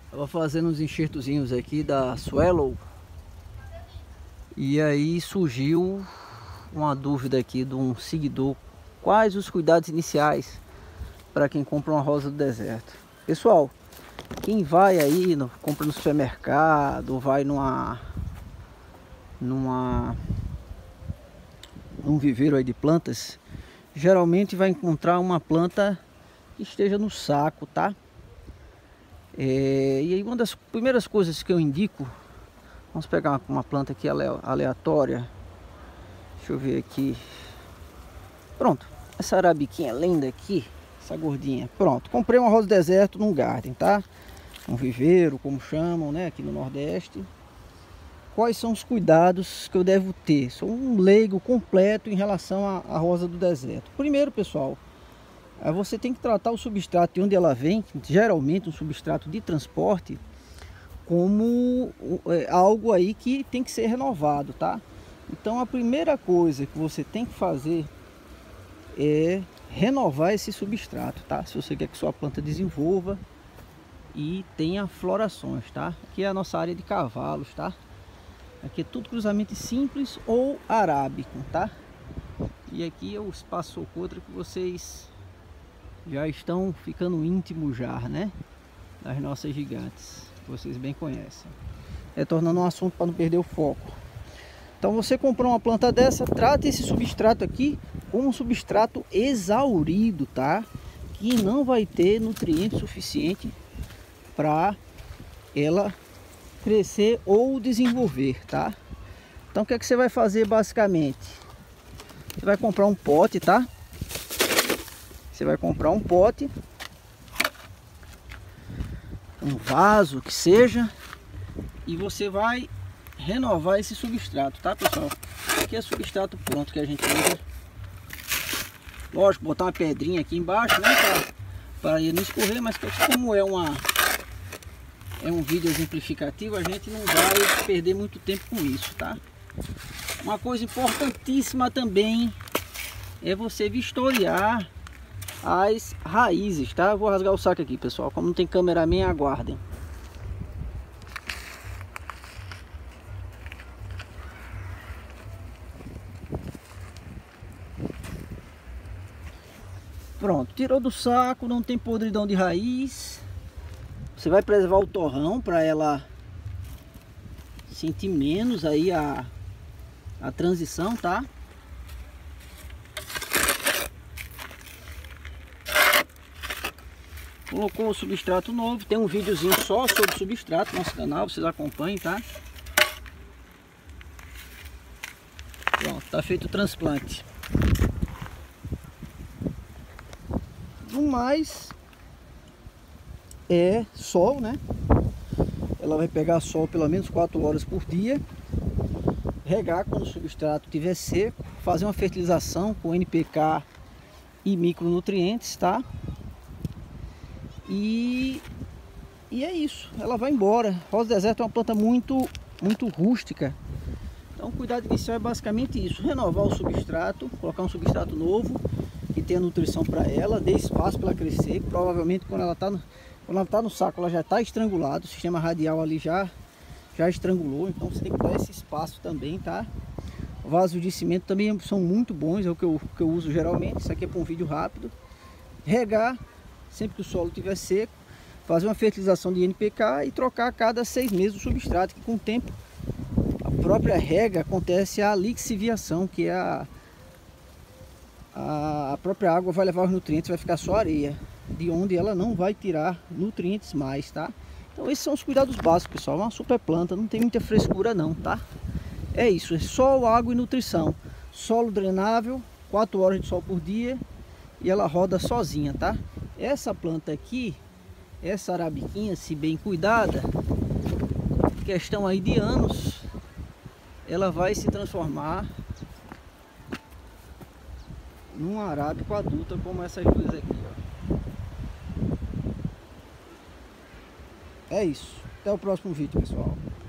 Tava fazendo uns enxertozinhos aqui da Swallow. E aí surgiu uma dúvida aqui de um seguidor. Quais os cuidados iniciais para quem compra uma rosa do deserto? Pessoal, quem vai aí, compra no supermercado, ou vai num viveiro aí de plantas, geralmente vai encontrar uma planta que esteja no saco, tá? E aí uma das primeiras coisas que eu indico, vamos pegar uma planta aqui aleatória, deixa eu ver aqui, pronto, essa arabiquinha linda aqui, essa gordinha, pronto, comprei uma rosa do deserto num garden, tá? Um viveiro, como chamam, né, aqui no Nordeste. Quais são os cuidados que eu devo ter? Sou um leigo completo em relação à rosa do deserto. Primeiro, pessoal, você tem que tratar o substrato de onde ela vem, geralmente um substrato de transporte, como algo aí que tem que ser renovado, tá? Então a primeira coisa que você tem que fazer é renovar esse substrato, tá? Se você quer que sua planta desenvolva e tenha florações, tá? Aqui é a nossa área de cavalos, tá? Aqui é tudo cruzamento simples ou arábico, tá? E aqui é o espaço contra que vocês já estão ficando íntimos já, né? Das nossas gigantes, que vocês bem conhecem. Retornando um assunto para não perder o foco. Então você comprou uma planta dessa, trata esse substrato aqui como um substrato exaurido, tá? Que não vai ter nutriente suficiente para ela crescer ou desenvolver, tá? Então o que é que você vai fazer basicamente? Você vai comprar um pote, tá? Você vai comprar um pote, um vaso que seja, e você vai renovar esse substrato, tá, pessoal? Aqui é substrato pronto que a gente usa. Lógico, botar uma pedrinha aqui embaixo, né, para ele não escorrer, mas como é um vídeo exemplificativo, a gente não vai perder muito tempo com isso, tá? Uma coisa importantíssima também é você vistoriar as raízes, tá? Eu vou rasgar o saco aqui, pessoal. Como não tem cameraman, aguardem. Pronto, tirou do saco, não tem podridão de raiz. Você vai preservar o torrão para ela sentir menos aí a transição, tá? Colocou o substrato novo, tem um videozinho só sobre o substrato no nosso canal, vocês acompanhem, tá? Pronto, tá feito o transplante. O mais é sol, né? Ela vai pegar sol pelo menos 4 horas por dia. Regar quando o substrato estiver seco. Fazer uma fertilização com NPK e micronutrientes, tá? E é isso. Ela vai embora. Rosa do deserto é uma planta muito rústica. Então o cuidado inicial é basicamente isso. Renovar o substrato. Colocar um substrato novo que tenha nutrição para ela. Dê espaço para ela crescer. Provavelmente quando ela está no saco, ela já está estrangulada. O sistema radial ali já estrangulou. Então você tem que dar esse espaço também, tá? Vasos de cimento também são muito bons. É o que eu uso geralmente. Isso aqui é para um vídeo rápido. Regar sempre que o solo estiver seco. Fazer uma fertilização de NPK e trocar a cada 6 meses o substrato. Que com o tempo, a própria rega acontece a lixiviação, que é a própria água vai levar os nutrientes, vai ficar só areia, de onde ela não vai tirar nutrientes mais, tá? Então esses são os cuidados básicos, pessoal. É uma super planta, não tem muita frescura não, tá? É isso, é sol, água e nutrição. Solo drenável, 4 horas de sol por dia, e ela roda sozinha, tá? Essa planta aqui, essa arabiquinha, se bem cuidada, questão aí de anos, ela vai se transformar num arábico adulta como essas duas aqui, ó. É isso. Até o próximo vídeo, pessoal.